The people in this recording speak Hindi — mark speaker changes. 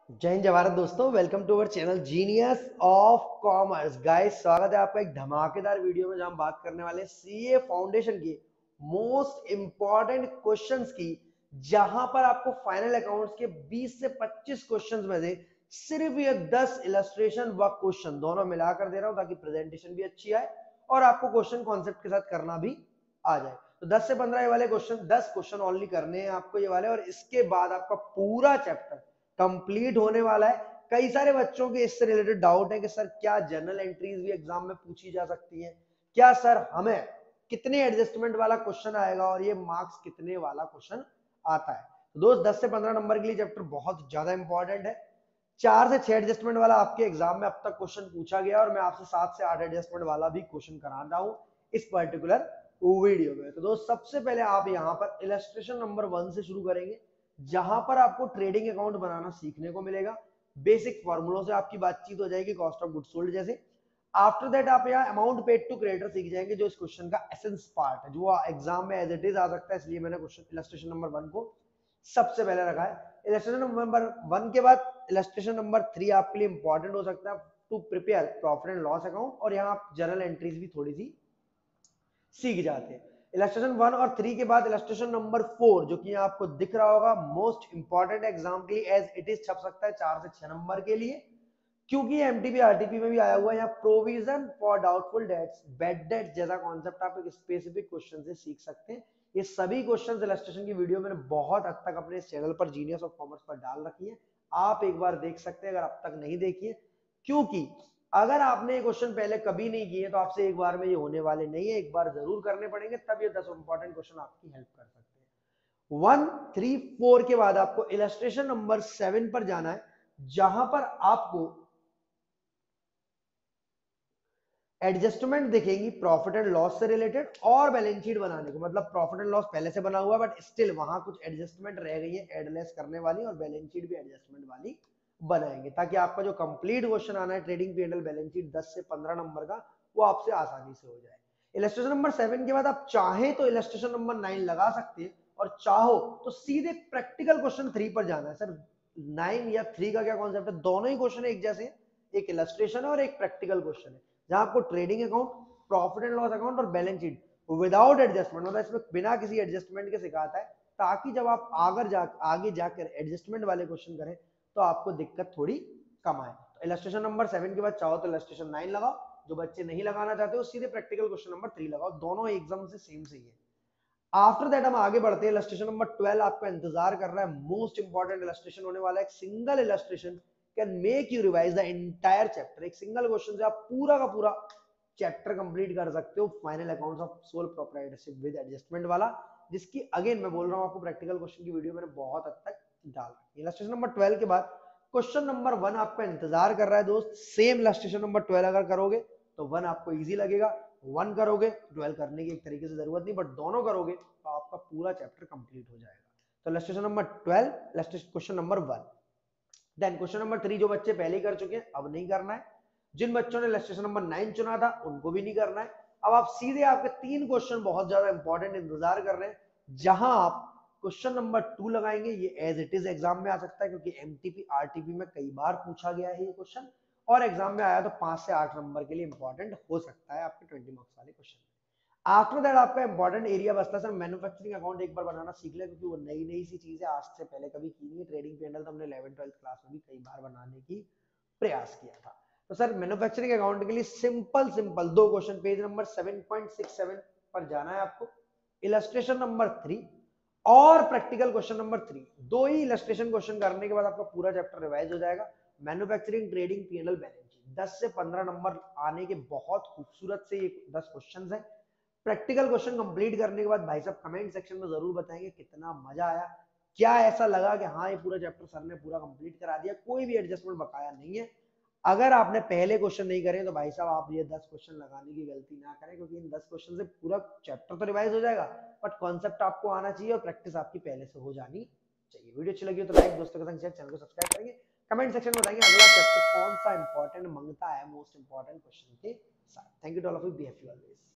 Speaker 1: जय हिंद जय भारत दोस्तों, welcome to our channel genius of commerce. Guys, स्वागत है आपका एक धमाकेदार वीडियो में जहां हम बात करने वाले सीए फाउंडेशन की मोस्ट इंपॉर्टेंट क्वेश्चंस की, जहां पर आपको फाइनल अकाउंट्स के 20 से 25 क्वेश्चंस में से सिर्फ ये 10 इलस्ट्रेशन व क्वेश्चन दोनों मिलाकर दे रहा हूं ताकि प्रेजेंटेशन भी अच्छी आए और आपको क्वेश्चन कॉन्सेप्ट के साथ करना भी आ जाए। तो 10 से 15 ये वाले क्वेश्चन, 10 क्वेश्चन ओनली करने हैं आपको ये वाले, और इसके बाद आपका पूरा चैप्टर कंप्लीट होने वाला है। कई सारे बच्चों के इससे रिलेटेड डाउट है कि सर क्या जनरल एंट्रीज भी एग्जाम में पूछी जा सकती हैं, क्या सर हमें कितने एडजस्टमेंट वाला क्वेश्चन आएगा और ये मार्क्स कितने वाला क्वेश्चन आता है। तो दोस्त 10 से 15 नंबर के लिए चैप्टर बहुत ज्यादा इंपॉर्टेंट है। 4 से 6 एडजस्टमेंट वाला आपके एग्जाम में अब तक क्वेश्चन पूछा गया और मैं आपसे 7 से 8 एडजस्टमेंट वाला भी क्वेश्चन करा रहा हूं इस पर्टिकुलर वीडियो में। तो दोस्त सबसे पहले आप यहाँ पर इलस्ट्रेशन नंबर 1 से शुरू करेंगे, जहां पर आपको ट्रेडिंग अकाउंट बनाना सीखने को मिलेगा। बेसिक फॉर्मूलों से आपकी बातचीत हो जाएगी, कॉस्ट ऑफ गुड सोल्ड जैसे। आफ्टर दैट आप यहाँ अमाउंट पेड टू क्रेडिटर सीख जाएंगे, जो इस क्वेश्चन का एसेंस पार्ट है, जो एग्जाम में एज इट इज आ सकता है, इसलिए मैंने क्वेश्चन इलस्ट्रेशन नंबर 1 को सबसे पहले रखा है। इलस्ट्रेशन नंबर 1 के बाद इलस्ट्रेशन नंबर 3 आपके लिए इंपॉर्टेंट हो सकता है to prepare profit and loss account, और यहाँ आप जर्नल एंट्रीज भी थोड़ी सी सीख जाते हैं। इलस्ट्रेशन 1 और 3 के बाद इलस्ट्रेशन नंबर 4, जो कि आपको दिख रहा होगा, मोस्ट इंपॉर्टेंट एग्जाम के लिए एज इट इज छप सकता है 4 से 6 नंबर के लिए, क्योंकि एमटीपी आरटीपी में भी आया हुआ है। यहाँ provision for doubtful debts, bad debts जैसा कॉन्सेप्ट आप एक स्पेसिफिक क्वेश्चन से सीख सकते हैं। ये सभी क्वेश्चन इलस्ट्रेशन की वीडियो मैंने बहुत हद तक अपने इस चैनल पर जीनियस ऑफ कॉमर्स पर डाल रखी है, आप एक बार देख सकते हैं अगर अब तक नहीं देखी है। क्योंकि अगर आपने क्वेश्चन पहले कभी नहीं किए तो आपसे एक बार में ये होने वाले नहीं है, एक बार जरूर करने पड़ेंगे, तब ये 10 इंपॉर्टेंट क्वेश्चन आपकी हेल्प कर सकते हैं। 1, 3, 4 के बाद आपको इलस्ट्रेशन नंबर 7 पर जाना है, जहां पर आपको एडजस्टमेंट दिखेंगी प्रॉफिट एंड लॉस से रिलेटेड और बैलेंस शीट बनाने को। मतलब प्रॉफिट एंड लॉस पहले से बना हुआ है, बट स्टिल वहां कुछ एडजस्टमेंट रह गई है एडलेस करने वाली, और बैलेंस शीट भी एडजस्टमेंट वाली बनाएंगे, ताकि आपका जो कंप्लीट क्वेश्चन आना है ट्रेडिंग पी&एल बैलेंस शीट 10 से 15 नंबर का, वो आपसे आसानी से हो जाए। इलस्ट्रेशन नंबर 7 के बाद आप चाहें तो इलस्ट्रेशन नंबर 9 लगा सकते हैं, और चाहो तो सीधे प्रैक्टिकल क्वेश्चन 3 पर जाना है। सर 9 या 3 का क्या कॉन्सेप्ट है, दोनों ही क्वेश्चन एक जैसे, एक इलस्ट्रेशन है और एक प्रैक्टिकल क्वेश्चन है, जहां आपको trading account, profit and loss account और बैलेंस शीट विदाउट एडजस्टमेंट, मतलब इसमें बिना किसी एडजस्टमेंट के सिखाता है, ताकि जब आप आगे जाकर एडजस्टमेंट वाले क्वेश्चन करें तो आपको दिक्कत थोड़ी कम आए। तो इलस्ट्रेशन नंबर 7 के बाद चाहो तो इलस्ट्रेशन 9 लगाओ, जो बच्चे नहीं लगाना चाहते हो सीधे प्रैक्टिकल क्वेश्चन नंबर 3 लगाओ, दोनों एकदम से सेम सही है। आफ्टर दैट हम आगे बढ़ते हैं, इलस्ट्रेशन नंबर 12 आपका इंतजार कर रहा है, मोस्ट इंपॉर्टेंट इलस्ट्रेशन होने वाला है। एक single illustration can make you revise the entire chapter. एक सिंगल क्वेश्चन से आप पूरा का पूरा चैप्टर कंप्लीट कर सकते हो, final accounts of sole proprietorship with adjustment वाला, जिसकी अगेन मैं बोल रहा हूं आपको प्रैक्टिकल क्वेश्चन की वीडियो मैंने बहुत हद तक डाल रखी है। इलस्ट्रेशन नंबर 12 के बाद क्वेश्चन नंबर 1 आपका इंतजार कर रहा है दोस्त। सेम इलस्ट्रेशन नंबर 12 अगर करोगे तो 1 आपको इजी लगेगा, 1 करोगे 12 करने की एक तरीके से जरूरत नहीं, बट दोनों करोगे तो आपका पूरा चैप्टर कंप्लीट हो जाएगा। तो illustration number 12, question number 1। Then question number 3 जो बच्चे पहले ही कर चुके हैं अब नहीं करना है, जिन बच्चों ने इलस्ट्रेशन नंबर 9 चुना था उनको भी नहीं करना है। अब आप सीधे आपके 3 क्वेश्चन बहुत ज्यादा इंपॉर्टेंट इंतजार कर रहे हैं, जहां आप क्वेश्चन नंबर 2 लगाएंगे। ये एज इट इज एग्जाम में आ सकता है, क्योंकि एमटीपी आरटीपी में कई बार पूछा गया है ये क्वेश्चन, और एग्जाम में आया तो 5 से 8 नंबर के लिए इंपॉर्टेंट हो सकता है आपके 20 मार्क्स वाले क्वेश्चन। आफ्टर दैट आपका इंपॉर्टेंट एरिया बचता है सर मैन्युफैक्चरिंग अकाउंट, एक बार बनाना सीख ले, क्योंकि वो नई नई सी चीज है, आज से पहले कभी की नहीं है। ट्रेडिंग पी&एल तो हमने 11th-12th क्लास में भी कई बार बनाने की प्रयास किया था। तो सर मैन्युफैक्चरिंग अकाउंट के लिए simple simple 2 question, page number 7.67 पर जाना है आपको, इलस्ट्रेशन नंबर 3 और प्रैक्टिकल क्वेश्चन नंबर 3। 2 ही इलस्ट्रेशन क्वेश्चन करने के बाद आपका पूरा चैप्टर रिवाइज हो जाएगा। Manufacturing, trading, P and L, balance sheet 10 से 15 नंबर आने के बहुत खूबसूरत से ये 10 क्वेश्चन है। प्रैक्टिकल क्वेश्चन कंप्लीट करने के बाद भाई साहब कमेंट सेक्शन में जरूर बताएंगे कितना मजा आया, क्या ऐसा लगा कि हाँ ये पूरा चैप्टर सर ने पूरा कंप्लीट करा दिया, कोई भी एडजस्टमेंट बकाया नहीं है। अगर आपने पहले क्वेश्चन नहीं करे तो भाई साहब आप ये 10 क्वेश्चन लगाने की गलती ना करें, क्योंकि इन 10 क्वेश्चन से पूरा चैप्टर तो रिवाइज हो जाएगा, बट कॉन्सेप्ट आपको आना चाहिए और प्रैक्टिस आपकी पहले से हो जानी चाहिए। वीडियो अच्छी लगी हो तो लाइक, दोस्तों के संग शेयर, चैनल को सब्सक्राइब करेंगे, कमेंट सेक्शन में बताएंगे अगला चैप्टर कौन सा इंपॉर्टेंट मांगता है मोस्ट इंपॉर्टेंट क्वेश्चन के साथ। Thank you to all of you, be happy always.